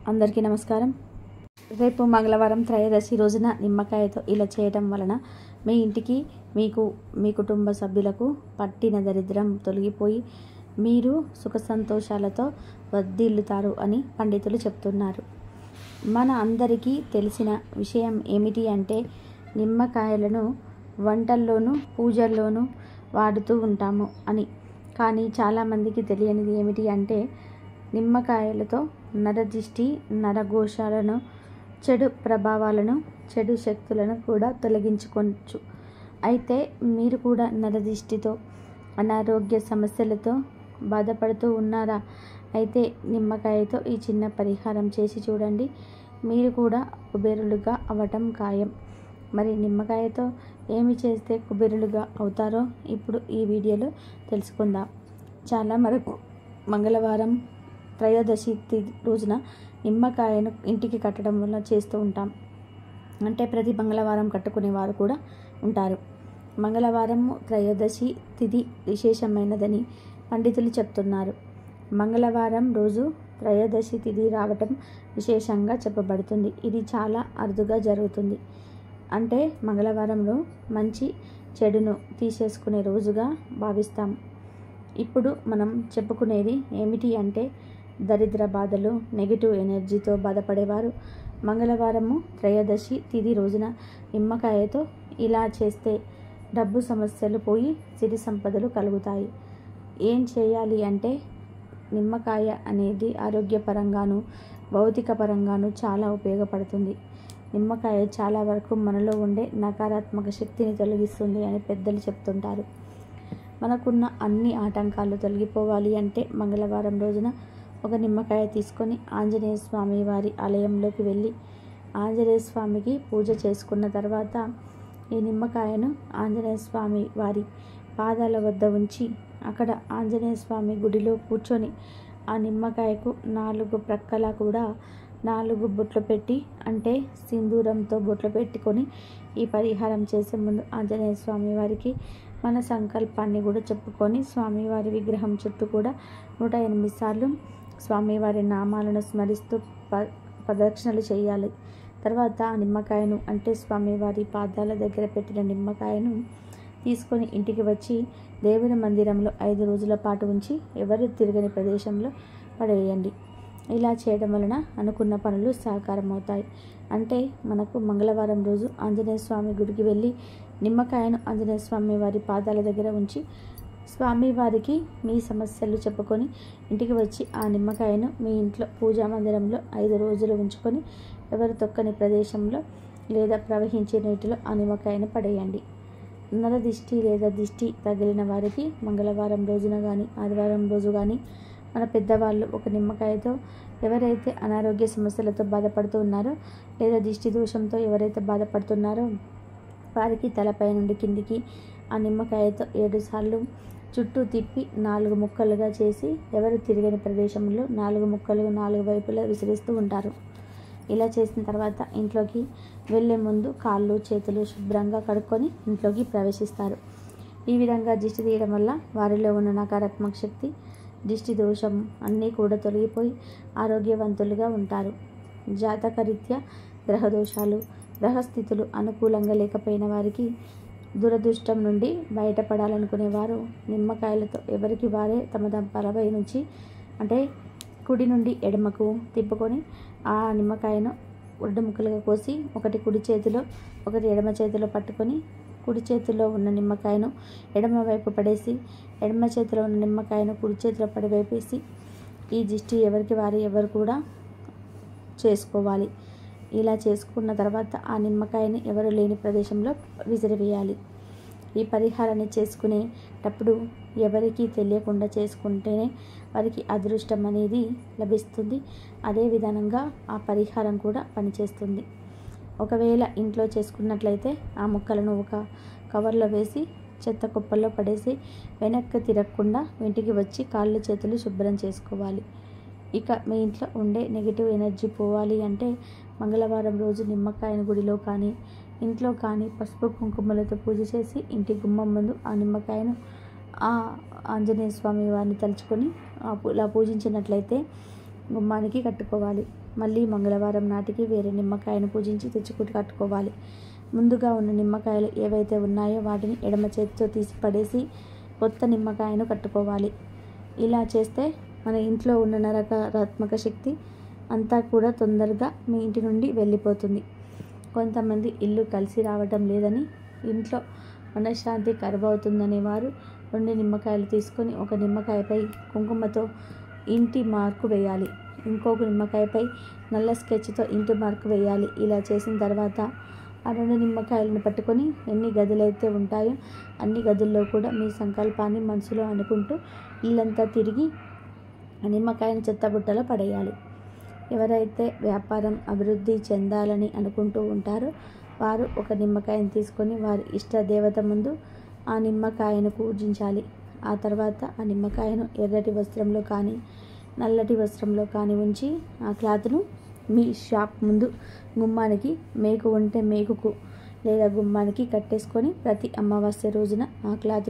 అందరికీ నమస్కారం. రేపు మంగళవారం త్రయోదశి రోజున నిమ్మకాయతో ఇలా చేయడం వలన మీ ఇంటికి, మీ కుటుంబ సభ్యులకు పట్టిన దరిద్రం తొలగిపోయి మీరు సుఖ సంతోషాలతో వర్ధిల్లుతారు అని పండితులు చెప్తున్నారు. మన అందరికీ తెలిసిన విషయం ఏమిటి అంటే నిమ్మకాయలను వంటల్లోనూ పూజల్లోనూ వాడుతూ ఉంటాము అని. కానీ చాలామందికి తెలియనిది ఏమిటి అంటే నిమ్మకాయలతో నరదిష్టి, నరఘోషాలను, చెడు ప్రభావాలను, చెడు శక్తులను కూడా తొలగించుకోవచ్చు. అయితే మీరు కూడా నరదిష్టితో, అనారోగ్య సమస్యలతో బాధపడుతూ ఉన్నారా? అయితే నిమ్మకాయతో ఈ చిన్న పరిహారం చేసి చూడండి. మీరు కూడా కుబేరులుగా అవ్వటం ఖాయం. మరి నిమ్మకాయతో ఏమి చేస్తే కుబేరులుగా అవుతారో ఇప్పుడు ఈ వీడియోలో తెలుసుకుందాం. చాలా వరకు మంగళవారం త్రయోదశి రోజున నిమ్మకాయను ఇంటికి కట్టడం వల్ల చేస్తూ ఉంటాం. అంటే ప్రతి మంగళవారం కట్టుకునే వారు కూడా ఉంటారు. మంగళవారం త్రయోదశి తిథి విశేషమైనదని పండితులు చెప్తున్నారు. మంగళవారం రోజు త్రయోదశి తిథి రావటం విశేషంగా చెప్పబడుతుంది. ఇది చాలా అరుదుగా జరుగుతుంది. అంటే మంగళవారంలో మంచి చెడును తీసేసుకునే రోజుగా భావిస్తాం. ఇప్పుడు మనం చెప్పుకునేది ఏమిటి అంటే దరిద్ర బాధలు, నెగిటివ్ ఎనర్జీతో బాధపడేవారు మంగళవారము త్రయోదశి తిథి రోజున నిమ్మకాయతో ఇలా చేస్తే డబ్బు సమస్యలు పోయి సిరి సంపదలు కలుగుతాయి. ఏం చేయాలి అంటే నిమ్మకాయ అనేది ఆరోగ్యపరంగాను, భౌతిక పరంగాను చాలా ఉపయోగపడుతుంది. నిమ్మకాయ చాలా వరకు మనలో ఉండే నకారాత్మక శక్తిని తొలగిస్తుంది అని పెద్దలు చెప్తుంటారు. మనకున్న అన్ని ఆటంకాలు తొలగిపోవాలి అంటే మంగళవారం రోజున ఒక నిమ్మకాయ తీసుకొని ఆంజనేయ స్వామి వారి ఆలయంలోకి వెళ్ళి ఆంజనేయ స్వామికి పూజ చేసుకున్న తర్వాత ఈ నిమ్మకాయను ఆంజనేయ స్వామి వారి పాదాల వద్ద ఉంచి అక్కడ ఆంజనేయ స్వామి గుడిలో కూర్చొని ఆ నిమ్మకాయకు 4 ప్రక్కల కూడా 4 బొట్లు పెట్టి, అంటే సింధూరంతో బొట్లు పెట్టుకొని ఈ పరిహారం చేసే ముందు ఆంజనేయ స్వామి వారికి మన సంకల్పాన్ని కూడా చెప్పుకొని స్వామివారి విగ్రహం చుట్టూ కూడా 108 సార్లు స్వామివారి నామాలను స్మరిస్తూ ప్రదక్షిణలు చేయాలి. తర్వాత ఆ నిమ్మకాయను, అంటే స్వామివారి పాదాల దగ్గర పెట్టిన నిమ్మకాయను తీసుకొని ఇంటికి వచ్చి దేవుని మందిరంలో 5 రోజుల పాటు ఉంచి ఎవరు తిరగని ప్రదేశంలో పడవేయండి. ఇలా చేయడం వలన అనుకున్న పనులు సాకారం అవుతాయి. అంటే మనకు మంగళవారం రోజు ఆంజనేయ స్వామి గుడికి వెళ్ళి నిమ్మకాయను ఆంజనేయ స్వామి వారి పాదాల దగ్గర ఉంచి స్వామివారికి మీ సమస్యలు చెప్పుకొని ఇంటికి వచ్చి ఆ నిమ్మకాయను మీ ఇంట్లో పూజా మందిరంలో 5 రోజులు ఉంచుకొని ఎవరు తొక్కని ప్రదేశంలో లేదా ప్రవహించే నీటిలో ఆ నిమ్మకాయను పడేయండి. నరదిష్టి లేదా దిష్టి తగిలిన వారికి మంగళవారం రోజున కానీ ఆదివారం రోజు కానీ మన పెద్దవాళ్ళు ఒక నిమ్మకాయతో ఎవరైతే అనారోగ్య సమస్యలతో బాధపడుతూ ఉన్నారో లేదా దిష్టి దోషంతో ఎవరైతే బాధపడుతున్నారో వారికి తలపై నుండి కిందికి ఆ నిమ్మకాయతో 7 సార్లు చుట్టూ తిప్పి 4 ముక్కలుగా చేసి ఎవరు తిరగని ప్రదేశంలో 4 ముక్కలు 4 వైపులా విసిరిస్తూ ఉంటారు. ఇలా చేసిన తర్వాత ఇంట్లోకి వెళ్ళే ముందు కాళ్ళు చేతులు శుభ్రంగా కడుక్కొని ఇంట్లోకి ప్రవేశిస్తారు. ఈ విధంగా దిష్టి తీయడం వల్ల వారిలో ఉన్న నకారాత్మక శక్తి, దిష్టి దోషం అన్నీ కూడా తొలగిపోయి ఆరోగ్యవంతులుగా ఉంటారు. జాతకరీత్యా గ్రహదోషాలు, గ్రహస్థితులు అనుకూలంగా లేకపోయిన వారికి, దురదృష్టం నుండి బయటపడాలనుకునే వారు నిమ్మకాయలతో ఎవరికి వారే తమ తలపై నుంచి, అంటే కుడి నుండి ఎడమకు తిప్పుకొని ఆ నిమ్మకాయను 2 ముక్కలుగా కోసి ఒకటి కుడి చేతిలో ఒకటి ఎడమ చేతిలో పట్టుకొని కుడి చేతిలో ఉన్న నిమ్మకాయను ఎడమ వైపు పడేసి ఎడమ చేతిలో ఉన్న నిమ్మకాయను కుడి చేతిలో పడివేపేసి ఈ దిష్టి ఎవరికి వారి ఎవరు కూడా చేసుకోవాలి. ఇలా చేసుకున్న తర్వాత ఆ నిమ్మకాయని ఎవరు లేని ప్రదేశంలో విసిరివేయాలి. ఈ పరిహారాన్ని చేసుకునేటప్పుడు ఎవరికీ తెలియకుండా చేసుకుంటేనే వారికి అదృష్టం అనేది లభిస్తుంది. అదే విధంగా ఆ పరిహారం కూడా పనిచేస్తుంది. ఒకవేళ ఇంట్లో చేసుకున్నట్లయితే ఆ ముక్కలను ఒక కవర్లో వేసి చెత్త కుప్పల్లో పడేసి వెనక్కి తిరగకుండా ఇంటికి వచ్చి కాళ్ళు చేతులు శుభ్రం చేసుకోవాలి. ఇక మీ ఇంట్లో ఉండే నెగిటివ్ ఎనర్జీ పోవాలి అంటే మంగళవారం రోజు నిమ్మకాయను గుడిలో కానీ ఇంట్లో కానీ పసుపు కుంకుమలతో పూజ చేసి ఇంటి గుమ్మం ముందు ఆ నిమ్మకాయను ఆ ఆంజనేయ స్వామి వారిని తలుచుకొని ఇలా పూజించినట్లయితే గుమ్మానికి కట్టుకోవాలి. మళ్ళీ మంగళవారం నాటికి వేరే నిమ్మకాయను పూజించి తెచ్చుకుని కట్టుకోవాలి. ముందుగా ఉన్న నిమ్మకాయలు ఏవైతే ఉన్నాయో వాటిని ఎడమ చేతితో తీసి పడేసి కొత్త నిమ్మకాయను కట్టుకోవాలి. ఇలా చేస్తే మన ఇంట్లో ఉన్న నకారాత్మక శక్తి అంతా కూడా తొందరగా మీ ఇంటి నుండి వెళ్ళిపోతుంది. కొంతమంది ఇల్లు కలిసి రావటం లేదని, ఇంట్లో మనశ్శాంతి కరువవుతుందనే వారు 2 నిమ్మకాయలు తీసుకొని ఒక నిమ్మకాయపై కుంకుమతో ఇంటి మార్కు వేయాలి. ఇంకొక నిమ్మకాయపై నల్ల స్కెచ్తో ఇంటి మార్కు వేయాలి. ఇలా చేసిన తర్వాత ఆ 2 నిమ్మకాయలను పట్టుకొని ఎన్ని గదులైతే ఉంటాయో అన్ని గదుల్లో కూడా మీ సంకల్పాన్ని మనసులో అనుకుంటూ ఇల్లంతా తిరిగి ఆ నిమ్మకాయను చెత్తబుట్టలో పడేయాలి. ఎవరైతే వ్యాపారం అభివృద్ధి చెందాలని అనుకుంటూ ఉంటారో వారు ఒక నిమ్మకాయను తీసుకొని వారి ఇష్ట దేవత ముందు ఆ నిమ్మకాయను పూజించాలి. ఆ తర్వాత ఆ నిమ్మకాయను ఎర్రటి వస్త్రంలో కానీ నల్లటి వస్త్రంలో కానీ ఉంచి ఆ క్లాత్ను మీ షాప్ ముందు గుమ్మానికి, మేకు ఉంటే మేకుకు లేదా గుమ్మానికి కట్టేసుకొని ప్రతి అమావాస్య రోజున ఆ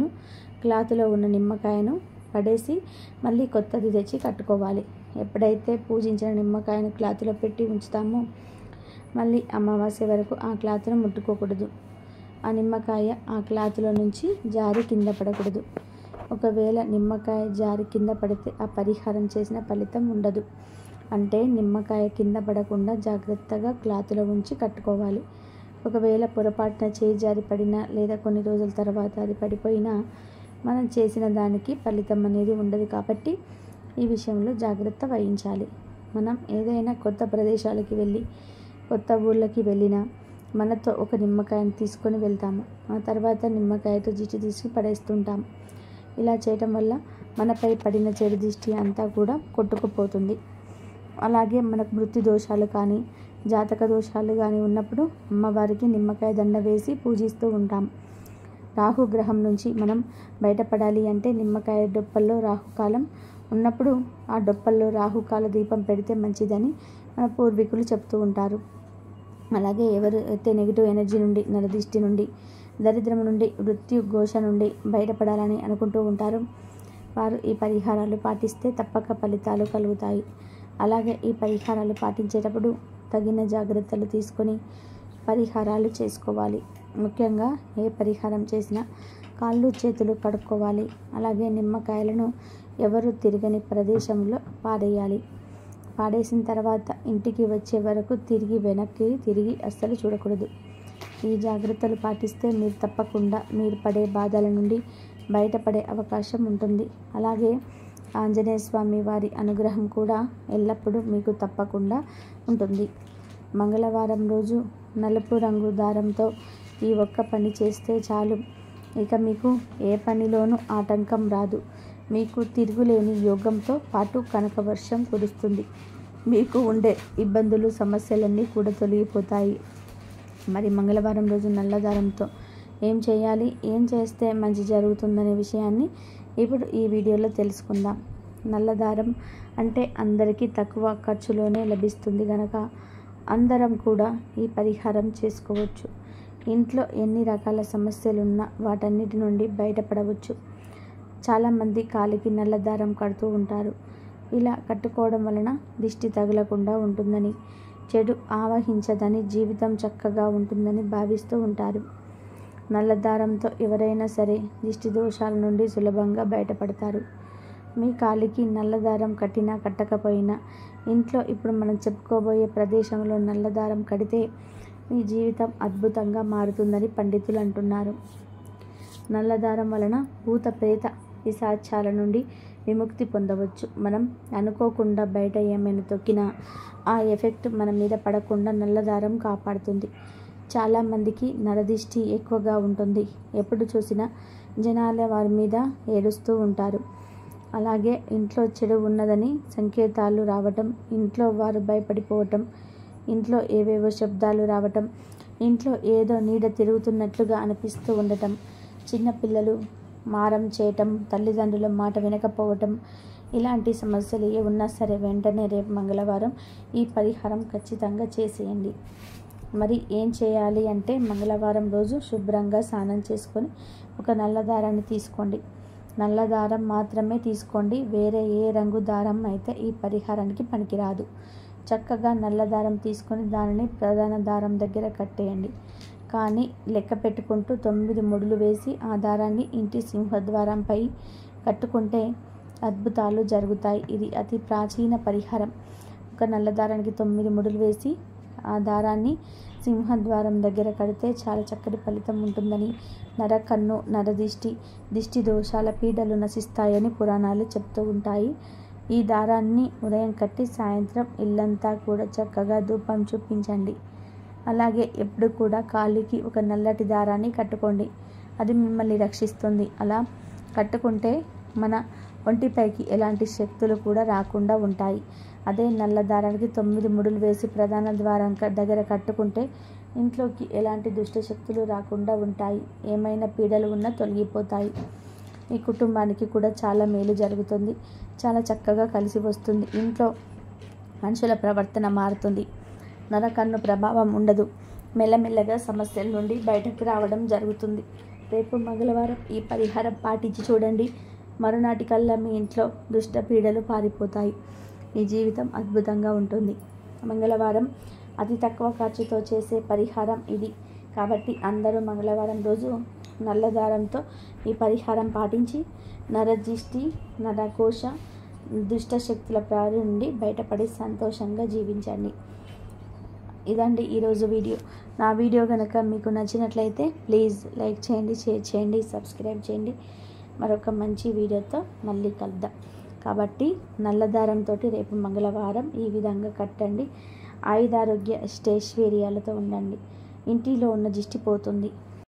క్లాత్లో ఉన్న నిమ్మకాయను పడేసి మళ్ళీ కొత్తది తెచ్చి కట్టుకోవాలి. ఎప్పుడైతే పూజించిన నిమ్మకాయను క్లాత్లో పెట్టి ఉంచుతామో మళ్ళీ అమావాస్య వరకు ఆ క్లాత్ను ముట్టుకోకూడదు. ఆ నిమ్మకాయ ఆ క్లాత్లో నుంచి జారి కింద పడకూడదు. ఒకవేళ నిమ్మకాయ జారి కింద పడితే ఆ పరిహారం చేసిన ఫలితం ఉండదు. అంటే నిమ్మకాయ కింద పడకుండా జాగ్రత్తగా క్లాత్లో ఉంచి కట్టుకోవాలి. ఒకవేళ పొరపాటున చేయి జారి పడినా లేదా కొన్ని రోజుల తర్వాత అది పడిపోయినా మనం చేసిన దానికి ఫలితం అనేది ఉండదు. కాబట్టి ఈ విషయంలో జాగ్రత్త వహించాలి. మనం ఏదైనా కొత్త ప్రదేశాలకి వెళ్ళి కొత్త ఊళ్ళకి వెళ్ళినా మనతో ఒక నిమ్మకాయను తీసుకొని వెళ్తాము. ఆ తర్వాత నిమ్మకాయతో దిష్టి తీసి పడేస్తుంటాము. ఇలా చేయటం వల్ల మనపై పడిన చెడు దిష్టి అంతా కూడా కొట్టుకుపోతుంది. అలాగే మనకు వృత్తి దోషాలు కానీ జాతక దోషాలు కానీ ఉన్నప్పుడు అమ్మవారికి నిమ్మకాయ దండ వేసి పూజిస్తూ ఉంటాం. రాహుగ్రహం నుంచి మనం బయటపడాలి అంటే నిమ్మకాయ డొప్పల్లో రాహుకాలం ఉన్నప్పుడు ఆ డొప్పల్లో రాహుకాల దీపం పెడితే మంచిదని మన పూర్వీకులు చెప్తూ ఉంటారు. అలాగే ఎవరైతే నెగిటివ్ ఎనర్జీ నుండి, నరదిష్టి నుండి, దరిద్రం నుండి, వృత్తి ఘోష నుండి బయటపడాలని అనుకుంటూ ఉంటారు వారు ఈ పరిహారాలు పాటిస్తే తప్పక ఫలితాలు కలుగుతాయి. అలాగే ఈ పరిహారాలు పాటించేటప్పుడు తగిన జాగ్రత్తలు తీసుకొని పరిహారాలు చేసుకోవాలి. ముఖ్యంగా ఏ పరిహారం చేసినా కాళ్ళు చేతులు కడుక్కోవాలి. అలాగే నిమ్మకాయలను ఎవరు తిరగని ప్రదేశంలో పాడేయాలి. పాడేసిన తర్వాత ఇంటికి వచ్చే వరకు వెనక్కి తిరిగి అస్సలు చూడకూడదు. ఈ జాగ్రత్తలు పాటిస్తే మీరు తప్పకుండా మీరు పడే బాధల నుండి బయటపడే అవకాశం ఉంటుంది. అలాగే ఆంజనేయ స్వామి వారి అనుగ్రహం కూడా ఎల్లప్పుడూ మీకు తప్పకుండా ఉంటుంది. మంగళవారం రోజు నలుపు రంగు దారంతో ఈ ఒక్క పని చేస్తే చాలు. ఇక మీకు ఏ పనిలోనూ ఆటంకం రాదు. మీకు తిరుగులేని యోగంతో పాటు కనక వర్షం కురుస్తుంది. మీకు ఉండే ఇబ్బందులు, సమస్యలన్నీ కూడా తొలగిపోతాయి. మరి మంగళవారం రోజు నల్లదారంతో ఏం చేయాలి, ఏం చేస్తే మంచి జరుగుతుందనే విషయాన్ని ఇప్పుడు ఈ వీడియోలో తెలుసుకుందాం. నల్లదారం అంటే అందరికీ తక్కువ ఖర్చులోనే లభిస్తుంది కనుక అందరం కూడా ఈ పరిహారం చేసుకోవచ్చు. ఇంట్లో ఎన్ని రకాల సమస్యలున్నా వాటన్నిటి నుండి బయటపడవచ్చు. చాలామంది కాలికి నల్లదారం కడుతూ ఉంటారు. ఇలా కట్టుకోవడం వలన దిష్టి తగలకుండా ఉంటుందని, చెడు ఆవహించదని, జీవితం చక్కగా ఉంటుందని భావిస్తూ ఉంటారు. నల్లదారంతో ఎవరైనా సరే దిష్టి దోషాల నుండి సులభంగా బయటపడతారు. మీ కాలికి నల్లదారం కట్టినా కట్టకపోయినా ఇంట్లో ఇప్పుడు మనం చెప్పుకోబోయే ప్రదేశంలో నల్లదారం కడితే మీ జీవితం అద్భుతంగా మారుతుందని పండితులు అంటున్నారు. నల్లదారం వలన భూత ప్రేత పిశాచాల నుండి విముక్తి పొందవచ్చు. మనం అనుకోకుండా బయట ఏమైనా తొక్కినా ఆ ఎఫెక్ట్ మన మీద పడకుండా నల్లదారం కాపాడుతుంది. చాలామందికి నరదిష్టి ఎక్కువగా ఉంటుంది. ఎప్పుడు చూసినా జనాల వారి మీద ఏడుస్తూ ఉంటారు. అలాగే ఇంట్లో చెడు ఉన్నదని సంకేతాలు రావటం, ఇంట్లో వారు భయపడిపోవటం, ఇంట్లో ఏవేవో శబ్దాలు రావటం, ఇంట్లో ఏదో నీడ తిరుగుతున్నట్లుగా అనిపిస్తూ ఉండటం, చిన్నపిల్లలు మారం చేయటం, తల్లిదండ్రుల మాట వినకపోవటం, ఇలాంటి సమస్యలు ఏ ఉన్నా సరే వెంటనే రేపు మంగళవారం ఈ పరిహారం ఖచ్చితంగా చేసేయండి. మరి ఏం చేయాలి అంటే మంగళవారం రోజు శుభ్రంగా స్నానం చేసుకొని ఒక నల్లదారాన్ని తీసుకోండి. నల్ల దారం మాత్రమే తీసుకోండి. వేరే ఏ రంగు దారం అయితే ఈ పరిహారానికి పనికిరాదు. చక్కగా నల్ల దారం తీసుకొని దానిని ప్రధాన దారం దగ్గర కట్టేయండి. కానీ లెక్క పెట్టుకుంటూ 9 ముడులు వేసి ఆ దారాన్ని ఇంటి సింహద్వారంపై కట్టుకుంటే అద్భుతాలు జరుగుతాయి. ఇది అతి ప్రాచీన పరిహారం. ఒక నల్ల దారానికి 9 ముడులు వేసి ఆ దారాన్ని సింహద్వారం దగ్గర కడితే చాలా చక్కటి ఫలితం ఉంటుందని, నరకన్ను, నరదిష్టి, దిష్టి దోషాల పీడలు నశిస్తాయని పురాణాలు చెప్తూ ఉంటాయి. ఈ దారాన్ని ఉదయం కట్టి సాయంత్రం ఇల్లంతా కూడా చక్కగా ధూపం చూపించండి. అలాగే ఎప్పుడు కూడా కాలికి ఒక నల్లటి దారాన్ని కట్టుకోండి. అది మిమ్మల్ని రక్షిస్తుంది. అలా కట్టుకుంటే మన ఒంటిపైకి ఎలాంటి శక్తులు కూడా రాకుండా ఉంటాయి. అదే నల్ల దారానికి 9 ముడులు వేసి ప్రధాన ద్వారం దగ్గర కట్టుకుంటే ఇంట్లోకి ఎలాంటి దుష్ట శక్తులు రాకుండా ఉంటాయి. ఏమైనా పీడలు ఉన్నా తొలగిపోతాయి. మీ కుటుంబానికి కూడా చాలా మేలు జరుగుతుంది. చాలా చక్కగా కలిసి వస్తుంది. ఇంట్లో మనుషుల ప్రవర్తన మారుతుంది. నరకన్ను ప్రభావం ఉండదు. మెల్లమెల్లగా సమస్యల నుండి బయటకు రావడం జరుగుతుంది. రేపు మంగళవారం ఈ పరిహారం పాటించి చూడండి. మరునాటికల్లా మీ ఇంట్లో దుష్ట పీడలు పారిపోతాయి. మీ జీవితం అద్భుతంగా ఉంటుంది. మంగళవారం అతి తక్కువ ఖర్చుతో చేసే పరిహారం ఇది. కాబట్టి అందరూ మంగళవారం రోజు నల్ల దారంతో ఈ పరిహారం పాటించి నరదిష్టి, నరకోశ, దుష్ట శక్తుల బారి నుండి బయటపడి సంతోషంగా జీవించండి. ఇదండి ఈరోజు వీడియో. నా వీడియో కనుక మీకు నచ్చినట్లయితే ప్లీజ్ లైక్ చేయండి, షేర్ చేయండి, సబ్స్క్రైబ్ చేయండి. మరొక మంచి వీడియోతో మళ్ళీ కలుద్దాం. కాబట్టి నల్ల దారంతో రేపు మంగళవారం ఈ విధంగా కట్టండి. ఆయుధారోగ్య అష్టైశ్వర్యాలతో ఉండండి. ఇంటిలో ఉన్న దిష్టి పోతుంది.